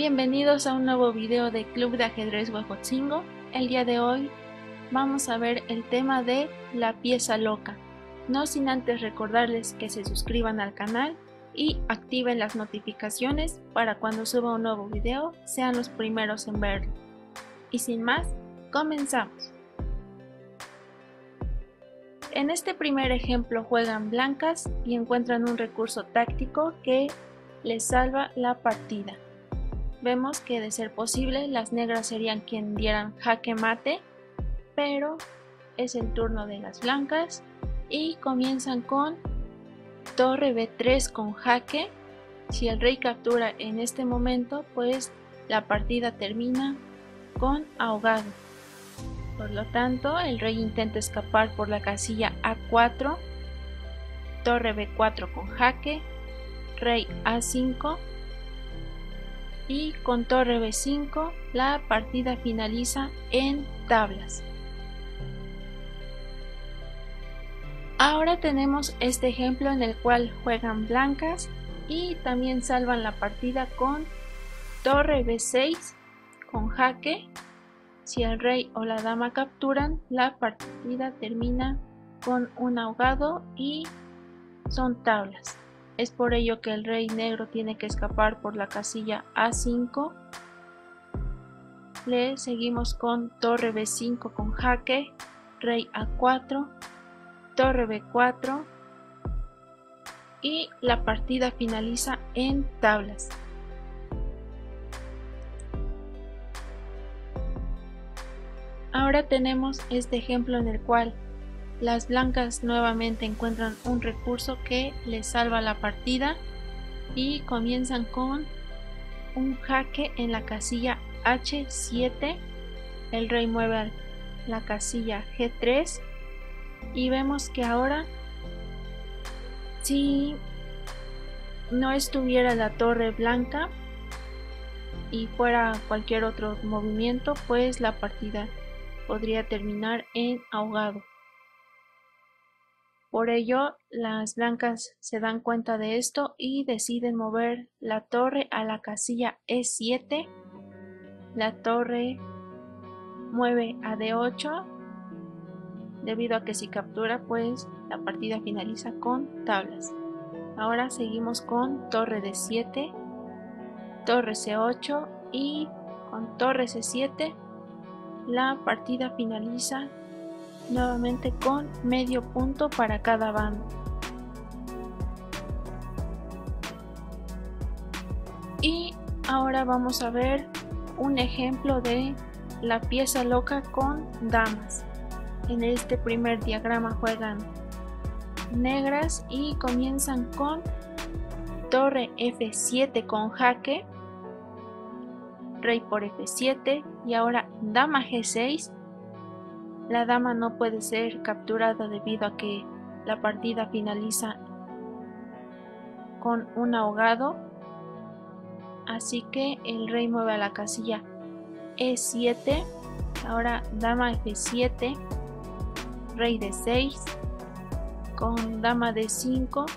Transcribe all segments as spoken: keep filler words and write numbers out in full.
bienvenidos a un nuevo video de Club de Ajedrez Huejotzingo. El día de hoy vamos a ver el tema de la pieza loca, no sin antes recordarles que se suscriban al canal y activen las notificaciones para cuando suba un nuevo video sean los primeros en verlo. Y sin más, comenzamos. En este primer ejemplo juegan blancas y encuentran un recurso táctico que les salva la partida. Vemos que de ser posible las negras serían quien dieran jaque mate, pero es el turno de las blancas y comienzan con torre be tres con jaque. Si el rey captura en este momento, pues la partida termina con ahogado. Por lo tanto, el rey intenta escapar por la casilla a cuatro, torre be cuatro con jaque, rey a cinco y con torre be cinco la partida finaliza en tablas. Ahora tenemos este ejemplo en el cual juegan blancas y también salvan la partida con torre be seis con jaque. Si el rey o la dama capturan, la partida termina con un ahogado y son tablas. Es por ello que el rey negro tiene que escapar por la casilla a cinco. Le seguimos con torre be cinco con jaque, rey a cuatro, torre be cuatro y la partida finaliza en tablas. Ahora tenemos este ejemplo en el cual las blancas nuevamente encuentran un recurso que les salva la partida y comienzan con un jaque en la casilla hache siete. El rey mueve a la casilla ge tres y vemos que ahora, si no estuviera la torre blanca y fuera cualquier otro movimiento, pues la partida podría terminar en ahogado. Por ello, las blancas se dan cuenta de esto y deciden mover la torre a la casilla e siete. La torre mueve a de ocho, debido a que si captura, pues la partida finaliza con tablas. Ahora seguimos con torre de siete, torre ce ocho y con torre ce siete la partida finaliza nuevamente con medio punto para cada bando. Y ahora vamos a ver un ejemplo de la pieza loca con damas. En este primer diagrama juegan negras y comienzan con torre efe siete con jaque, rey por efe siete y ahora dama ge seis. La dama no puede ser capturada debido a que la partida finaliza con un ahogado, así que el rey mueve a la casilla e siete. Ahora dama efe siete, rey de seis con dama de cinco,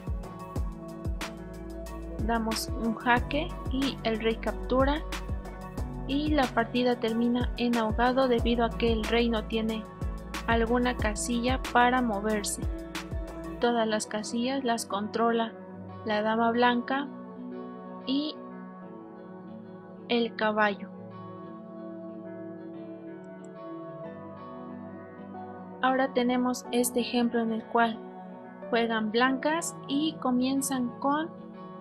damos un jaque y el rey captura y la partida termina en ahogado debido a que el rey no tiene alguna casilla para moverse. Todas las casillas las controla la dama blanca y el caballo. Ahora tenemos este ejemplo en el cual juegan blancas y comienzan con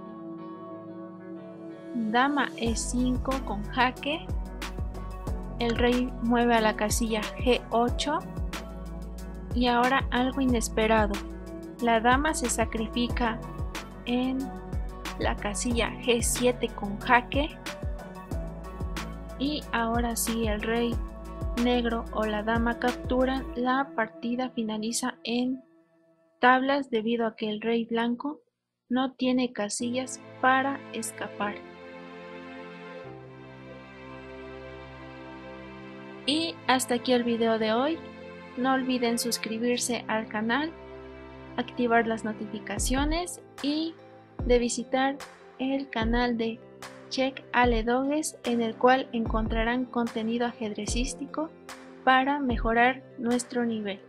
dama e cinco con jaque, el rey mueve a la casilla ge ocho y ahora algo inesperado, la dama se sacrifica en la casilla ge siete con jaque y ahora sí el rey negro o la dama capturan, la partida finaliza en tablas debido a que el rey blanco no tiene casillas para escapar. Y hasta aquí el video de hoy. No olviden suscribirse al canal, activar las notificaciones y de visitar el canal de Check Ale Doges, en el cual encontrarán contenido ajedrecístico para mejorar nuestro nivel.